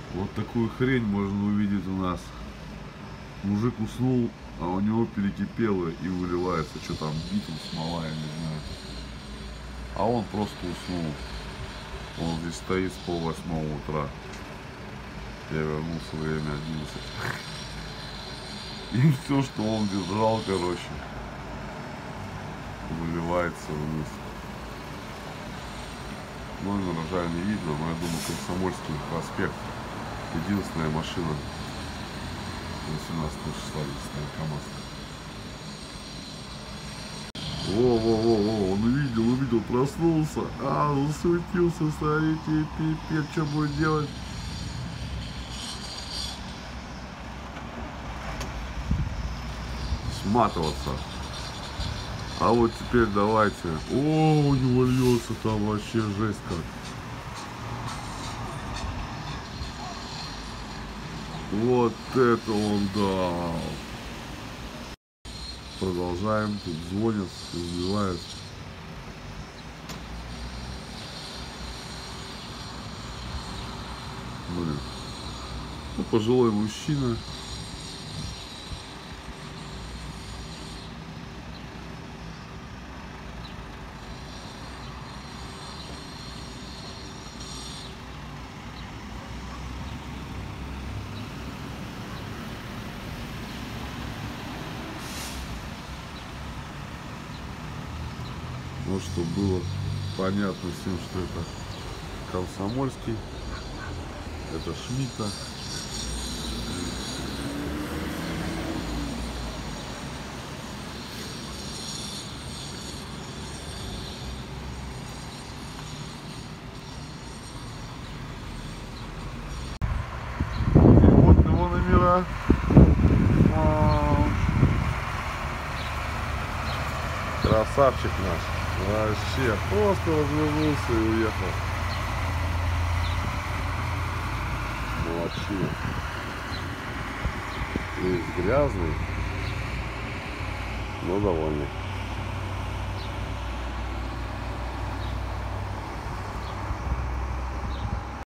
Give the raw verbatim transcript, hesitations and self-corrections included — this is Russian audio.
Вот такую хрень можно увидеть у нас. Мужик уснул, а у него перекипело и выливается, что там, битум, смола, я не знаю. А он просто уснул. Он здесь стоит с полвосьмого утра. Я вернулся в время одиннадцать. И все, что он держал, короче, выливается вниз. Номер жаль не видно, но я думаю, Комсомольский проспект. Единственная машина восемнадцатого числа здесь стоит КамАЗ. Во-во-во-во, он увидел, увидел, проснулся. А, засуетился, смотрите, пипец, что будет делать? Сматываться. А вот теперь давайте. О, у него льется там вообще жесть как. Вот это он дал. Продолжаем. Тут звонят, разбивают. Блин. Ну, пожилой мужчина. Вот, чтобы было понятно всем, что это Комсомольский, это Шмидта. И вот его номера. Красавчик наш. Вообще, просто развернулся и уехал. Молодчина. Весь грязный, но довольный.